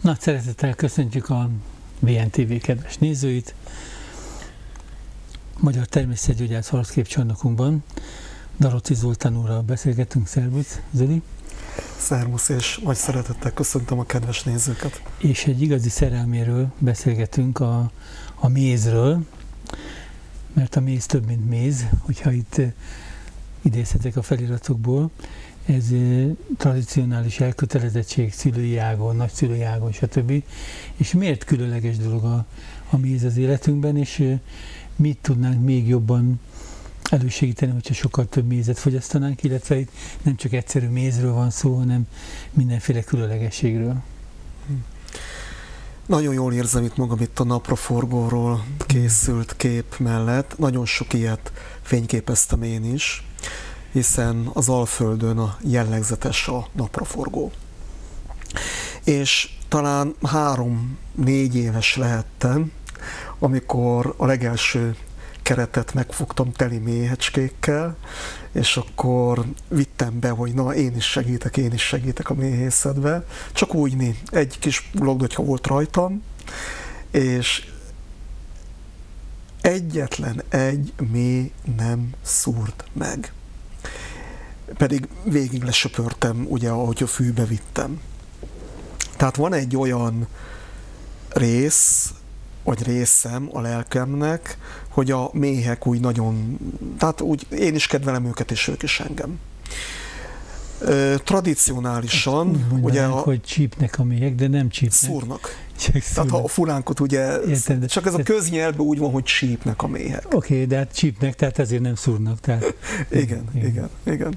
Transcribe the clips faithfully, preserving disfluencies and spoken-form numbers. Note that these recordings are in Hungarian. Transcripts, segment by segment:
Nagy szeretettel köszöntjük a vé en té vé kedves nézőit. Magyar Természetgyógyász harcképcsarnokunkban Daroczy Zoltán úrral beszélgetünk. Szervusz, Zoli! Szervusz, és nagy szeretettel köszöntöm a kedves nézőket. És egy igazi szerelméről beszélgetünk, a, a mézről, mert a méz több, mint méz, hogyha itt idézhetek a feliratokból. Ez tradicionális elkötelezettség szülői ágon, nagyszülői ágon, stb. És miért különleges dolog a, a méz az életünkben, és mit tudnánk még jobban elősegíteni, hogyha sokkal több mézet fogyasztanánk, illetve itt nem csak egyszerű mézről van szó, hanem mindenféle különlegességről. Nagyon jól érzem itt magam itt a napraforgóról készült kép mellett. Nagyon sok ilyet fényképeztem én is, hiszen az Alföldön a jellegzetes a napraforgó. És talán három-négy éves lehettem, amikor a legelső keretet megfogtam teli méhecskékkel, és akkor vittem be, hogy na, én is segítek, én is segítek a méhészetbe. Csak úgy, egy kis logdotya volt rajtam, és egyetlen egy méh nem szúrt meg. Pedig végig lesöpörtem, ugye, ahogy a fűbe vittem. Tehát van egy olyan rész, vagy részem a lelkemnek, hogy a méhek úgy nagyon, tehát úgy én is kedvelem őket, és ők is engem. Ö, tradicionálisan, mondanánk, ugye a... hogy csípnek a méhek, de nem csípnek. Szúrnak. Csak Tehát ha a fulánkot ugye, értem, de, csak ez a köznyelvben úgy van, hogy csípnek a méhek. Oké, okay, de hát csípnek, tehát ezért nem szúrnak. Tehát... igen, igen, igen, igen.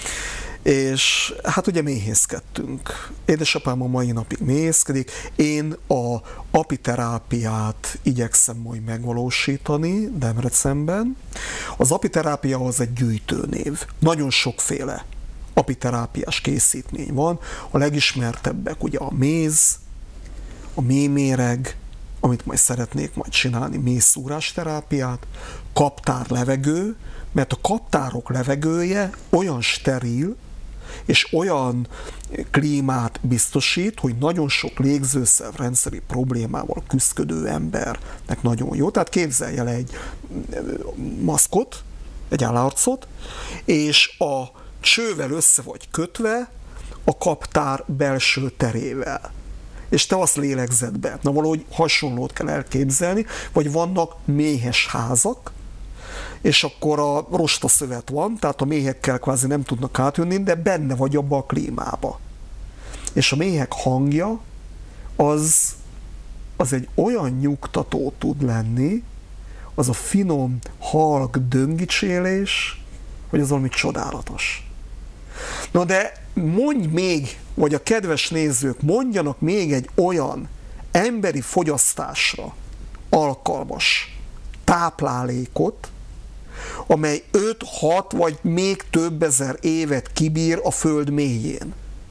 És hát ugye méhészkedtünk. Édesapám a mai napig méhészkedik. Én a apiterápiát igyekszem majd megvalósítani Debrecenben. Az apiterápia az egy gyűjtőnév. Nagyon sokféle apiterápiás készítmény van. A legismertebbek ugye a méz, a méméreg, amit majd szeretnék majd csinálni, mézszúrásterápiát, kaptár levegő, mert a kaptárok levegője olyan steril, és olyan klímát biztosít, hogy nagyon sok légzőszervrendszeri problémával küszködő embernek nagyon jó. Tehát képzelj el egy maszkot, egy állarcot, és a csővel össze vagy kötve a kaptár belső terével. És te azt lélegzed be. Na, valahogy hasonlót kell elképzelni, vagy vannak méhes házak, és akkor a rostaszövet van, tehát a méhekkel kvázi nem tudnak átjönni, de benne vagy abba a klímába. És a méhek hangja az, az egy olyan nyugtató tud lenni, az a finom, halk döngicsélés, hogy az valami csodálatos. Na de mondj még, vagy a kedves nézők, mondjanak még egy olyan emberi fogyasztásra alkalmas táplálékot, amely öt-hat vagy még több ezer évet kibír a föld mélyén.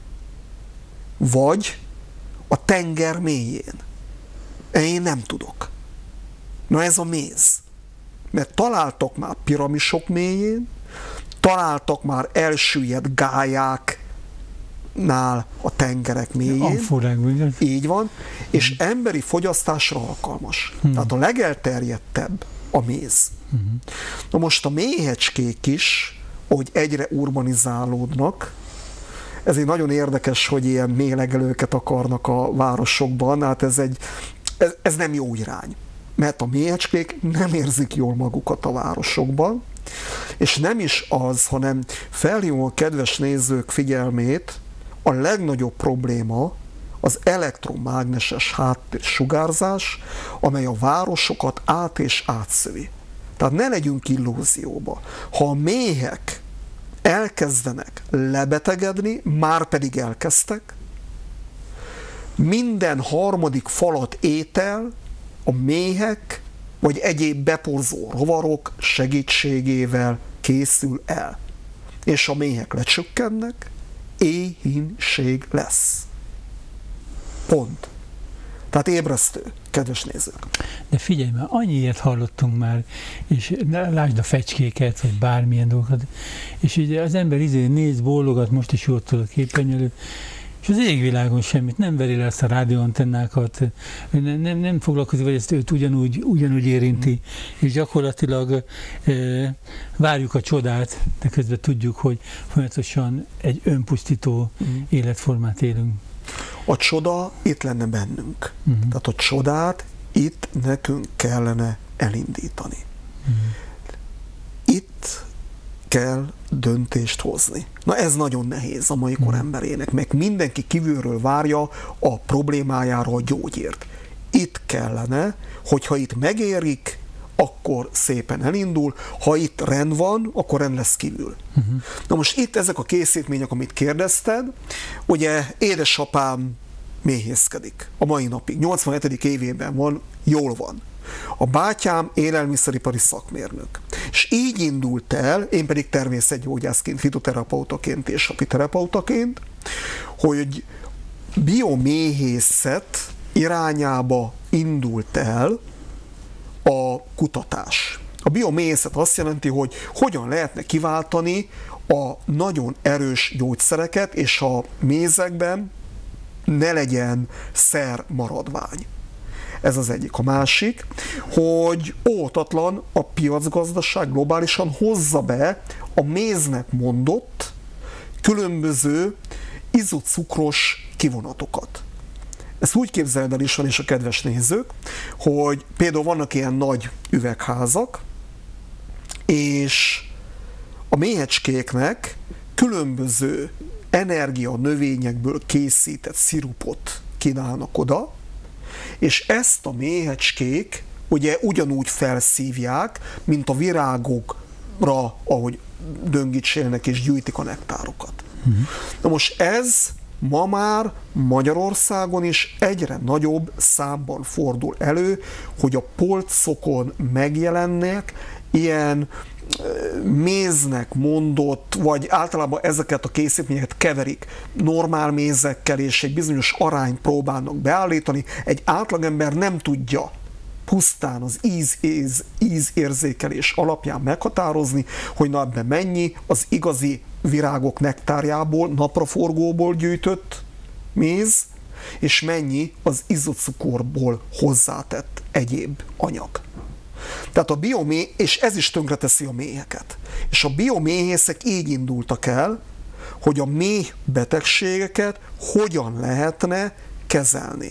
Vagy a tenger mélyén. Én nem tudok. Na ez a méz. Mert találtak már piramisok mélyén, találtak már elsüllyedt gályáknál a tengerek mélyén. Így van. És hmm. emberi fogyasztásra alkalmas. Hmm. Tehát a legelterjedtebb a méz. Uh-huh. Na most a méhecskék is, hogy egyre urbanizálódnak, ezért nagyon érdekes, hogy ilyen méhlegelőket akarnak a városokban, hát ez, egy, ez, ez nem jó irány, mert a méhecskék nem érzik jól magukat a városokban, és nem is az, hanem felhívom a kedves nézők figyelmét, a legnagyobb probléma az elektromágneses háttérsugárzás, amely a városokat át és átszövi. Tehát ne legyünk illúzióba. Ha a méhek elkezdenek lebetegedni, már pedig elkezdtek, minden harmadik falat étel a méhek vagy egyéb beporzó rovarok segítségével készül el. És a méhek lecsökkennek, éhínség lesz. Pont. Tehát ébresztő, kedves nézők. De figyelj már, annyiért hallottunk már, és lásd a fecskéket, vagy bármilyen dolgokat, és ugye az ember izé néz, bólogat, most is ott a képernyő előtt, És az égvilágon semmit, nem veri le ezt a rádióantennákat, nem, nem, nem foglalkozik, vagy ezt őt ugyanúgy, ugyanúgy érinti, mm. és gyakorlatilag e, várjuk a csodát, de közben tudjuk, hogy folyamatosan egy önpusztító mm. életformát élünk. A csoda itt lenne bennünk. Mm. Tehát a csodát itt nekünk kellene elindítani. Mm. Itt kell döntést hozni. Na ez nagyon nehéz a mai kor emberének, meg mindenki kívülről várja a problémájára a gyógyírt. Itt kellene, hogyha itt megérik, akkor szépen elindul, ha itt rend van, akkor rend lesz kívül. Uh-huh. Na most itt ezek a készítmények, amit kérdezted, ugye édesapám méhészkedik a mai napig, nyolcvanhetedik évében van, jól van. A bátyám élelmiszeripari szakmérnök. És így indult el, én pedig természetgyógyászként, fitoterapeutaként és apiterapeutaként, hogy bioméhészet irányába indult el a kutatás. A bioméhészet azt jelenti, hogy hogyan lehetne kiváltani a nagyon erős gyógyszereket, és a mézekben ne legyen szer maradvány. Ez az egyik. A másik, hogy óhatatlan a piacgazdaság globálisan hozza be a méznek mondott különböző izocukros kivonatokat. Ezt úgy képzeld el is van, és a kedves nézők, hogy például vannak ilyen nagy üvegházak, és a méhecskéknek különböző energia növényekből készített szirupot kínálnak oda, és ezt a méhecskék ugye ugyanúgy felszívják, mint a virágokra, ahogy döngítsélnek és gyűjtik a nektárokat. Uh-huh. Na most ez ma már Magyarországon is egyre nagyobb számban fordul elő, hogy a polcokon megjelennek ilyen méznek mondott, vagy általában ezeket a készítményeket keverik normál mézekkel, és egy bizonyos arányt próbálnak beállítani. Egy átlagember nem tudja pusztán az íz, íz, ízérzékelés alapján meghatározni, hogy na ebben mennyi az igazi virágok nektárjából, napraforgóból gyűjtött méz, és mennyi az izocukorból hozzátett egyéb anyag. Tehát a biomé, és ez is tönkreteszi a méheket. És a bioméhészek így indultak el, hogy a méh betegségeket hogyan lehetne kezelni.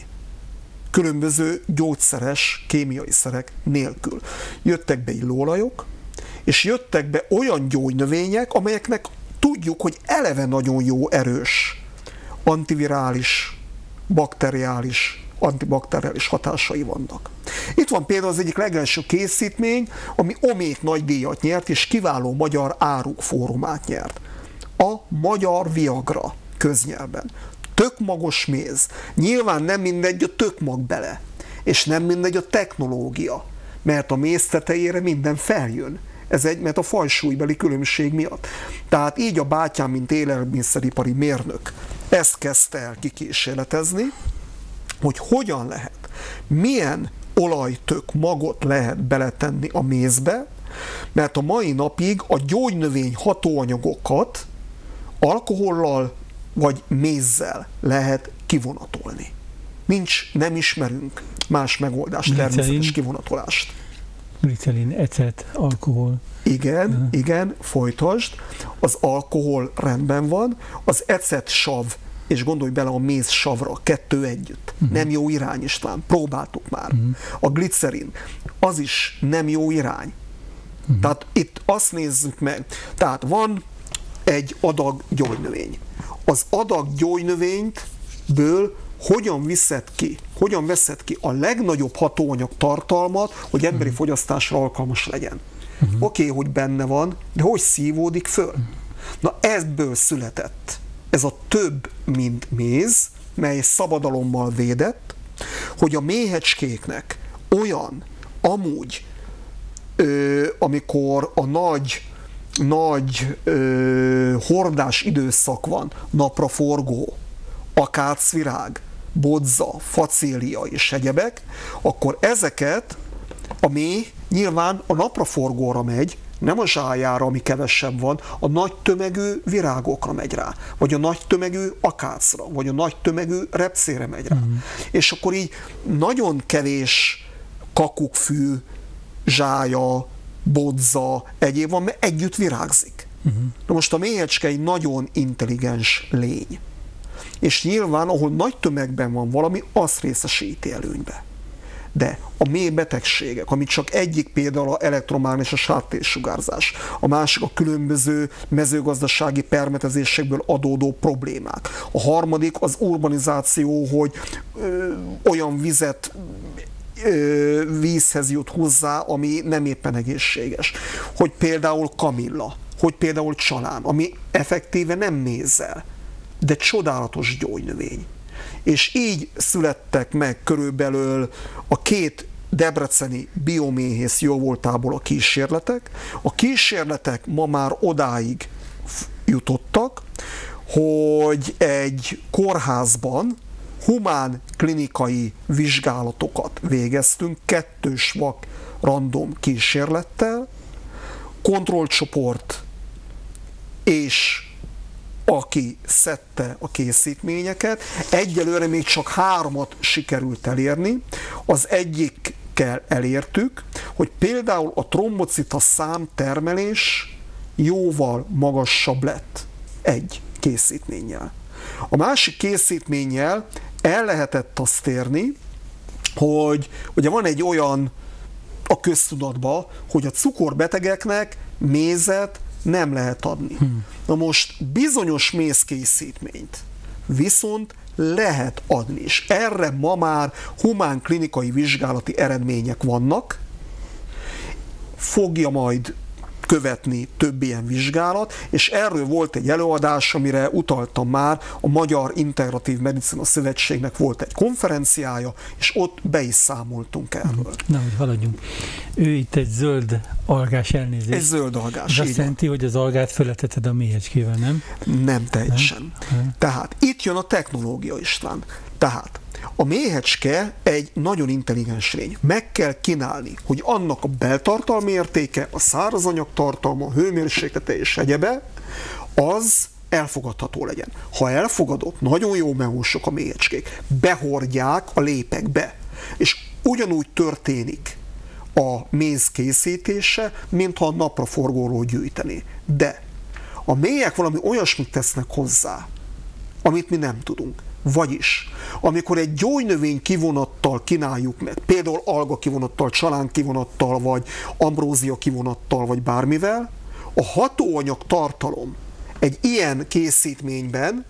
Különböző gyógyszeres, kémiai szerek nélkül. Jöttek be illóolajok, és jöttek be olyan gyógynövények, amelyeknek tudjuk, hogy eleve nagyon jó, erős, antivirális, bakteriális, antibakteriális hatásai vannak. Itt van például az egyik legelső készítmény, ami Omék nagy díjat nyert, és kiváló magyar áruk fórumát nyert. A magyar Viagra köznyelven. Tök magos méz. Nyilván nem mindegy a tök mag bele, és nem mindegy a technológia, mert a méz tetejére minden feljön. Ez egy, mert a fajsúlybeli különbség miatt. Tehát így a bátyám, mint élelmiszeripari mérnök, ezt kezdte el kikísérletezni, hogy hogyan lehet, milyen olajtök magot lehet beletenni a mézbe, mert a mai napig a gyógynövény hatóanyagokat alkohollal vagy mézzel lehet kivonatolni. Nincs, nem ismerünk más megoldást, természetes kivonatolást. Glicerin, ecet, alkohol. Igen, uh-huh. igen, folytasd. Az alkohol rendben van, az ecet sav, és gondolj bele a méz savra, kettő együtt. Uh-huh. Nem jó irány, István, próbáltuk már. Uh-huh. A glicerin, az is nem jó irány. Uh-huh. Tehát itt azt nézzük meg, tehát van egy adag gyógynövény. Az adag gyógynövényből hogyan viszed ki, hogyan veszed ki a legnagyobb hatóanyag tartalmat, hogy emberi uh-huh. fogyasztásra alkalmas legyen. Uh-huh. Oké, okay, hogy benne van, de hogy szívódik föl? Uh-huh. Na ebből született ez a több, mint méz, mely szabadalommal védett, hogy a méhecskéknek olyan, amúgy, ö, amikor a nagy, nagy ö, hordás időszak van, napraforgó, akácvirág, bodza, facélia és egyebek, akkor ezeket a méh nyilván a napraforgóra megy, nem a zsájára, ami kevesebb van, a nagy tömegű virágokra megy rá, vagy a nagy tömegű akácra, vagy a nagy tömegű repcére megy rá. Mm. És akkor így nagyon kevés kakukkfű, zsája, bodza, egyéb van, mert együtt virágzik. Uh-huh. Na most a méhecske egy nagyon intelligens lény. És nyilván, ahol nagy tömegben van valami, azt részesíti előnybe. De a mély betegségek, amit csak egyik például az elektromágneses háttérsugárzás, a másik a különböző mezőgazdasági permetezésekből adódó problémák. A harmadik az urbanizáció, hogy ö, olyan vizet vízhez jut hozzá, ami nem éppen egészséges. Hogy például kamilla, hogy például csalán, ami effektíve nem mézzel, de csodálatos gyógynövény. És így születtek meg körülbelül a két debreceni bioméhész jóvoltából a kísérletek. A kísérletek ma már odáig jutottak, hogy egy kórházban humán klinikai vizsgálatokat végeztünk, kettős vak random kísérlettel, kontrollcsoport és aki szedte a készítményeket. Egyelőre még csak háromat sikerült elérni. Az egyikkel elértük, hogy például a trombocita számtermelés jóval magasabb lett egy készítménnyel. A másik készítménnyel el lehetett azt érni, hogy ugye van egy olyan a köztudatban, hogy a cukorbetegeknek mézet nem lehet adni. Hmm. Na most bizonyos mézkészítményt viszont lehet adni, és erre ma már humán klinikai vizsgálati eredmények vannak, fogja majd követni több ilyen vizsgálat, és erről volt egy előadás, amire utaltam már, a Magyar Integratív Medicina Szövetségnek volt egy konferenciája, és ott be is számoltunk erről. Na, hogy haladjunk. Ő itt egy zöld algás, elnézést. Egy zöld algás. Ez azt jelenti, hogy az algát fölteted a méhecskével, nem? Nem teljesen. Nem? Tehát itt jön a technológia, István. Tehát a méhecske egy nagyon intelligens lény. Meg kell kínálni, hogy annak a beltartalmi értéke, a szárazanyag tartalma, a hőmérséklete és egyebe, az elfogadható legyen. Ha elfogadott, nagyon jó mehúsok a méhecskék, behordják a lépekbe. És ugyanúgy történik a méz készítése, mintha a napraforgóról gyűjteni. De a méhek valami olyasmit tesznek hozzá, amit mi nem tudunk. Vagyis, amikor egy gyógynövény kivonattal kínáljuk meg, például alga kivonattal, csalán kivonattal, vagy ambrózia kivonattal, vagy bármivel, a hatóanyag tartalom egy ilyen készítményben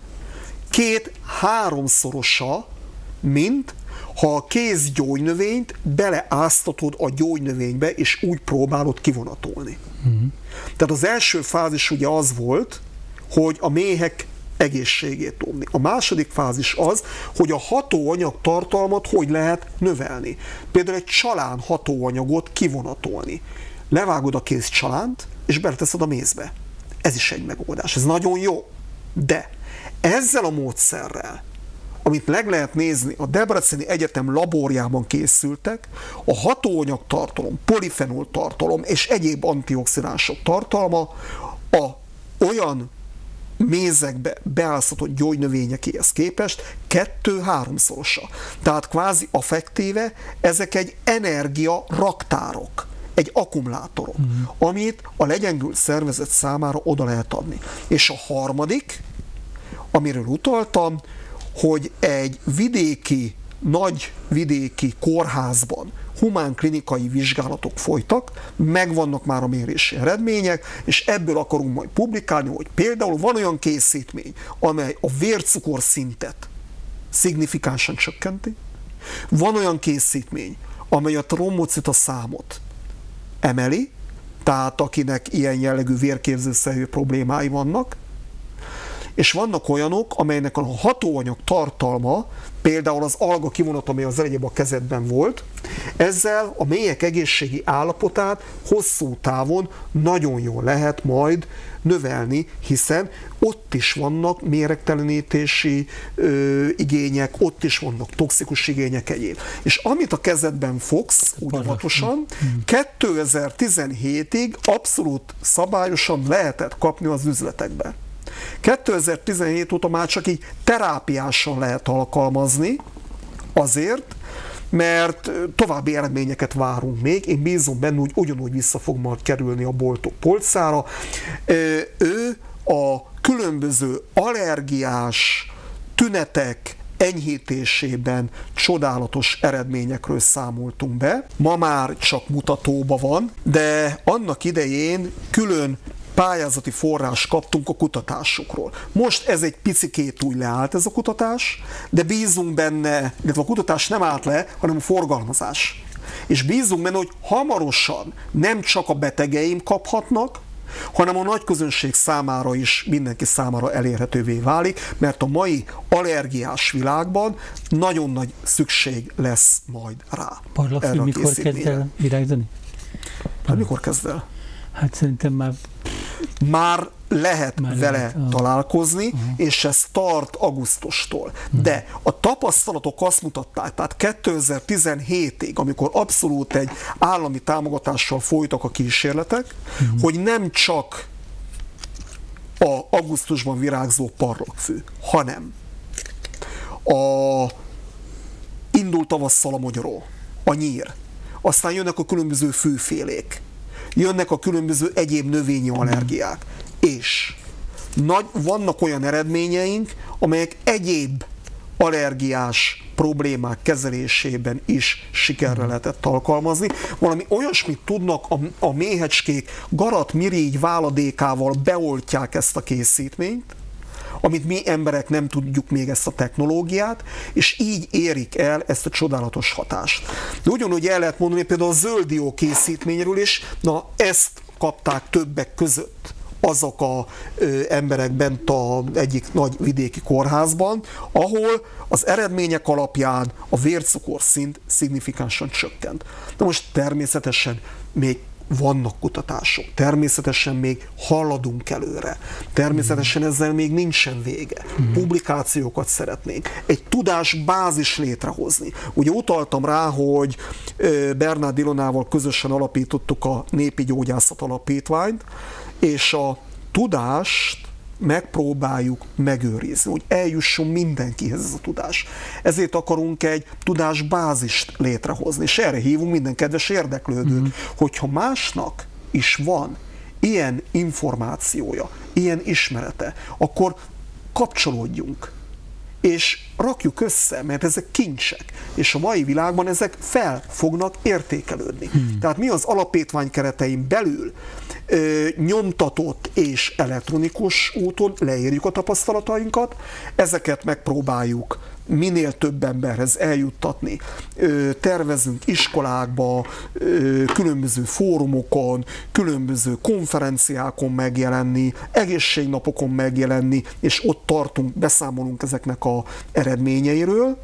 két-háromszorosa, mint ha a kész gyógynövényt beleáztatod a gyógynövénybe, és úgy próbálod kivonatolni. Mm. Tehát az első fázis ugye az volt, hogy a méhek egészségét óvni. A második fázis az, hogy a hatóanyag tartalmat hogy lehet növelni. Például egy csalán hatóanyagot kivonatolni. Levágod a kész csalánt, és beleteszed a mézbe. Ez is egy megoldás. Ez nagyon jó. De ezzel a módszerrel, amit meg lehet nézni, a Debreceni Egyetem laborjában készültek, a hatóanyag tartalom, polifenol tartalom és egyéb antioxidánsok tartalma a olyan mézekbe beáztatott gyógynövényekéhez képest kettő-háromszorosa. Tehát kvázi affektíve ezek egy energia raktárok, egy akkumulátorok, mm. amit a legyengült szervezet számára oda lehet adni. És a harmadik, amiről utaltam, hogy egy vidéki, nagy vidéki kórházban humán klinikai vizsgálatok folytak, megvannak már a mérési eredmények, és ebből akarunk majd publikálni, hogy például van olyan készítmény, amely a vércukor szintet szignifikánsan csökkenti, van olyan készítmény, amely a trombocita számot emeli, tehát akinek ilyen jellegű vérképzőszerű problémái vannak, és vannak olyanok, amelynek a hatóanyag tartalma, például az alga kivonat, ami az előbb a kezedben volt, ezzel a méhek egészségi állapotát hosszú távon nagyon jól lehet majd növelni, hiszen ott is vannak méregtelenítési ö, igények, ott is vannak toxikus igények egyéb. És amit a kezedben fogsz, udvatosan, kétezer-tizenhétig abszolút szabályosan lehetett kapni az üzletekben. kétezer-tizenhét óta már csak így terápiásan lehet alkalmazni, azért, mert további eredményeket várunk még. Én bízom benne, hogy ugyanúgy vissza fog majd kerülni a boltok polcára. Ő a különböző allergiás tünetek enyhítésében csodálatos eredményekről számoltunk be. Ma már csak mutatóban van, de annak idején külön pályázati forrás kaptunk a kutatásukról. Most ez egy picikét úgy leállt ez a kutatás, de bízunk benne, illetve a kutatás nem állt le, hanem a forgalmazás. És bízunk benne, hogy hamarosan nem csak a betegeim kaphatnak, hanem a nagy közönség számára is, mindenki számára elérhetővé válik, mert a mai allergiás világban nagyon nagy szükség lesz majd rá. Parlagfű mikor kezd el virágzani? Hát mikor kezd el? Hát szerintem már... Már lehet Már vele lehet, ah. találkozni, Aha. és ez tart augusztustól. De a tapasztalatok azt mutatták, tehát kétezer-tizenhétig, amikor abszolút egy állami támogatással folytak a kísérletek, uh-huh. hogy nem csak a augusztusban virágzó parlagfű, hanem a indult tavasszal a mogyoró, a nyír, aztán jönnek a különböző fűfélék, jönnek a különböző egyéb növényi allergiák, és nagy, vannak olyan eredményeink, amelyek egyéb allergiás problémák kezelésében is sikerre lehetett alkalmazni. Valami olyasmit tudnak a, a méhecskék garat-mirigy váladékával beoltják ezt a készítményt, amit mi emberek nem tudjuk még ezt a technológiát, és így érik el ezt a csodálatos hatást. De ugyanúgy el lehet mondani például a zölddió készítményről is, na ezt kapták többek között azok az emberek bent az egyik nagy vidéki kórházban, ahol az eredmények alapján a vércukorszint szignifikánsan csökkent. De most természetesen még vannak kutatások, természetesen még haladunk előre, természetesen ezzel még nincsen vége. Publikációkat szeretnénk, egy tudásbázis létrehozni. Ugye utaltam rá, hogy Bernard Ilonával közösen alapítottuk a Népi Gyógyászat Alapítványt, és a tudást megpróbáljuk megőrizni, hogy eljusson mindenkihez ez a tudás. Ezért akarunk egy tudásbázist létrehozni, és erre hívunk minden kedves érdeklődőt, mm-hmm. hogyha másnak is van ilyen információja, ilyen ismerete, akkor kapcsolódjunk, és rakjuk össze, mert ezek kincsek, és a mai világban ezek fel fognak értékelődni. Hmm. Tehát mi az alapítvány keretein belül ö, nyomtatott és elektronikus úton leírjuk a tapasztalatainkat, ezeket megpróbáljuk minél több emberhez eljuttatni. Ö, tervezünk iskolákba, ö, különböző fórumokon, különböző konferenciákon megjelenni, egészségnapokon megjelenni, és ott tartunk, beszámolunk ezeknek a eredményeiről,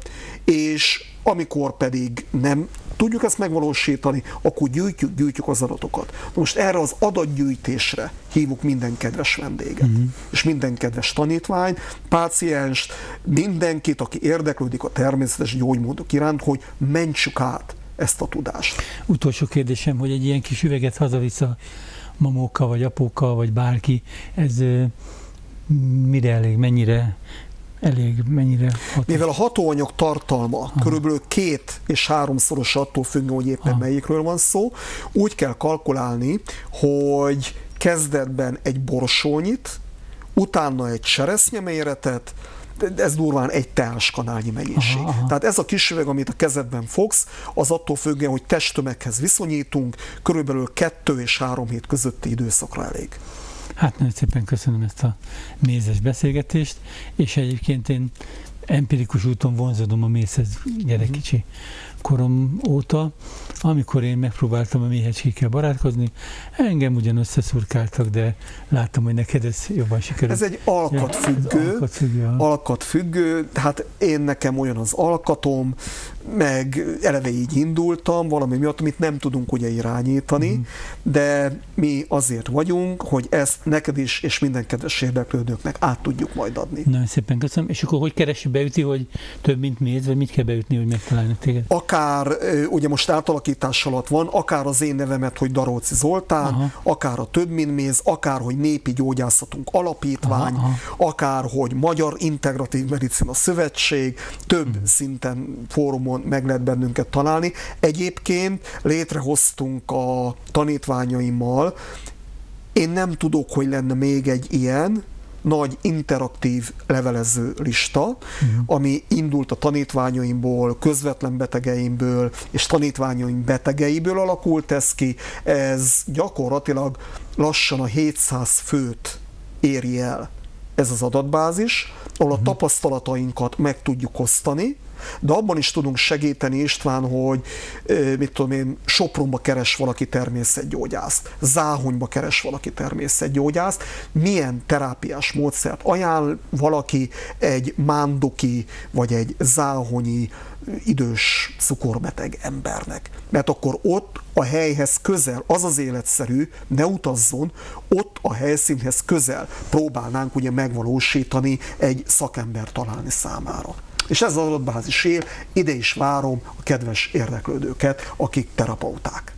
és amikor pedig nem tudjuk ezt megvalósítani, akkor gyűjtjük, gyűjtjük az adatokat. Most erre az adatgyűjtésre hívjuk minden kedves vendéget, uh-huh. és minden kedves tanítványt, pácienst, mindenkit, aki érdeklődik a természetes gyógymódok iránt, hogy mentsük át ezt a tudást. Utolsó kérdésem, hogy egy ilyen kis üveget hazavisz a mamókkal, vagy apókkal, vagy bárki, ez mire elég, mennyire elég, mennyire hatos? Mivel a hatóanyag tartalma Aha. körülbelül két és háromszoros attól függően, hogy éppen Aha. melyikről van szó, úgy kell kalkulálni, hogy kezdetben egy borsónyit, utána egy cseresznyeméretet, ez durván egy teáskanálnyi mennyiség. Aha, aha. Tehát ez a kis üveg, amit a kezedben fogsz, az attól függően, hogy testtömeghez viszonyítunk, körülbelül kettő és három hét közötti időszakra elég. Hát nagyon szépen köszönöm ezt a mézes beszélgetést, és egyébként én empirikus úton vonzódom a mézhez gyerekkicsi korom óta. Amikor én megpróbáltam a méhecskékkel barátkozni, engem ugyan összeszurkáltak, de láttam, hogy neked ez jobban sikerült. Ez egy alkatfüggő, ja, ez alkatfüggő, alkatfüggő, hát én nekem olyan az alkatom, meg eleve így indultam, valami miatt, amit nem tudunk ugye irányítani, mm. de mi azért vagyunk, hogy ezt neked is, és minden kedves érdeklődőknek át tudjuk majd adni. Nagyon szépen köszönöm. És akkor hogy keresi, beüti, hogy több, mint méz, vagy mit kell beütni, hogy megtalálni téged? Akár, ugye most átalakítás alatt van, akár az én nevemet, hogy Daróczi Zoltán, aha. akár a Több mint méz, akár, hogy Népi Gyógyászatunk Alapítvány, aha, aha. akár, hogy Magyar Integratív Medicina Szövetség, több hmm. szinten, fórumon meg lehet bennünket találni. Egyébként létrehoztunk a tanítványaimmal, én nem tudok, hogy lenne még egy ilyen nagy interaktív levelező lista, uh-huh. ami indult a tanítványaimból, közvetlen betegeimből és tanítványaim betegeiből alakult ez ki. Ez gyakorlatilag lassan a hétszáz főt éri el ez az adatbázis, ahol uh-huh. a tapasztalatainkat meg tudjuk osztani, de abban is tudunk segíteni, István, hogy mit tudom én, Sopronba keres valaki természetgyógyászt, Záhonyba keres valaki természetgyógyászt, milyen terápiás módszert ajánl valaki egy mándoki vagy egy záhonyi idős cukorbeteg embernek. Mert akkor ott a helyhez közel, az az életszerű, ne utazzon, ott a helyszínhez közel próbálnánk ugye megvalósítani egy szakember találni számára. És ez az adatbázis él, ide is várom a kedves érdeklődőket, akik terapeuták.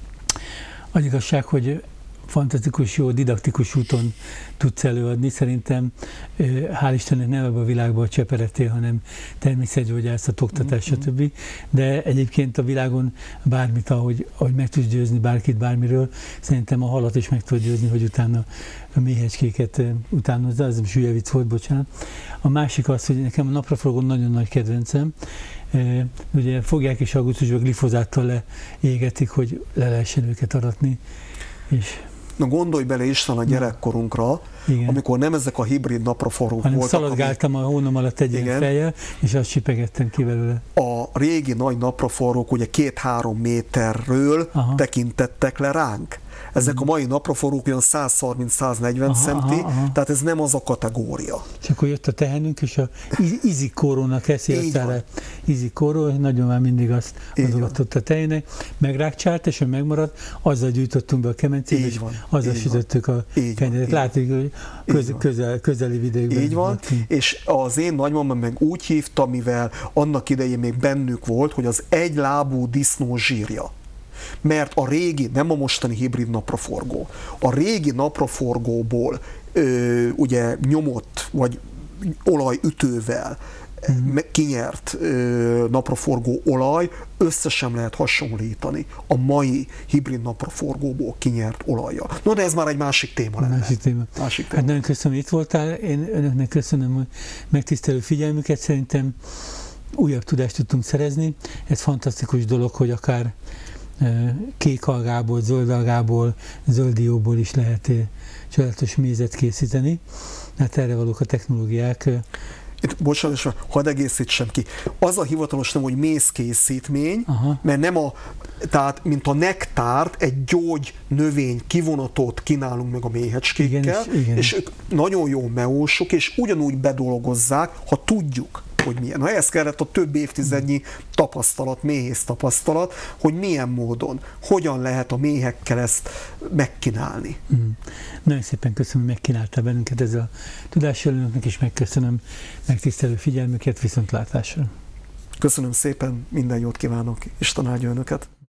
Az igazság, hogy fantasztikus, jó, didaktikus úton tudsz előadni. Szerintem, hál' Istennek nem ebben a világban cseperedtél, hanem természetgyógyászat, oktatás, mm-hmm. stb. De egyébként a világon bármit, ahogy, ahogy meg tudsz győzni bárkit bármiről, szerintem a halat is meg tudod győzni, hogy utána a méhecskéket utánozza, az is hülye vicc volt, bocsánat. A másik az, hogy nekem a napraforgó nagyon nagy kedvencem. Ugye fogják és augusztusban glifozáttal leégetik, hogy le lehessen őket aratni. És na gondolj bele István a gyerekkorunkra, igen. amikor nem ezek a hibrid napraforgók hanem voltak. Szaladgáltam amik... a hónom alatt egy ilyen fejjel, és azt csipegettem ki belőle. A régi nagy napraforgók ugye két-három méterről aha. tekintettek le ránk. Ezek a mai napraforgók olyan száz harminc-száz negyven centi, aha, aha. tehát ez nem az a kategória. És akkor jött a tehenünk, és a izikórónak eszéltára izikóró, nagyon már mindig azt adogatott a tehének, megrákcsált, és ő megmaradt, azzal gyűjtöttünk be a kemencébe, és azzal sütöttük a kenyeret. Látjuk, hogy köz, közel, közeli vidékben. Így van, van. És az én nagymamám meg úgy hívta, mivel annak idején még bennük volt, hogy az egylábú disznó zsírja. Mert a régi, nem a mostani hibrid napraforgó, a régi napraforgóból ö, ugye nyomott, vagy olajütővel mm. kinyert ö, napraforgó olaj össze sem lehet hasonlítani a mai hibrid napraforgóból kinyert olajjal. No, de ez már egy másik téma lenne. Másik téma. Másik téma. Hát nagyon köszönöm, hogy itt voltál. Én önöknek köszönöm a megtisztelő figyelmüket. Szerintem újabb tudást tudtunk szerezni. Ez fantasztikus dolog, hogy akár kék algából, zöld algából, zöld dióból is lehet csodálatos mézet készíteni. Hát erre valók a technológiák. Itt, bocsánat, hadd egészítsem ki. Az a hivatalos nem, hogy mézkészítmény, aha. mert nem a, tehát mint a nektárt, egy gyógy növény kivonatot kínálunk meg a méhecskékkel, igen, és, igen. és ők nagyon jó meósok, és ugyanúgy bedolgozzák, ha tudjuk, hogy milyen. Ha ehhez kellett a több évtizednyi tapasztalat, méhész tapasztalat, hogy milyen módon, hogyan lehet a méhekkel ezt megkínálni. Mm. Nagyon szépen köszönöm, hogy megkínáltál bennünket ezzel a tudással, önöknek is megköszönöm megtisztelő figyelmüket, viszontlátásra. Köszönöm szépen, minden jót kívánok, Isten áldja önöket.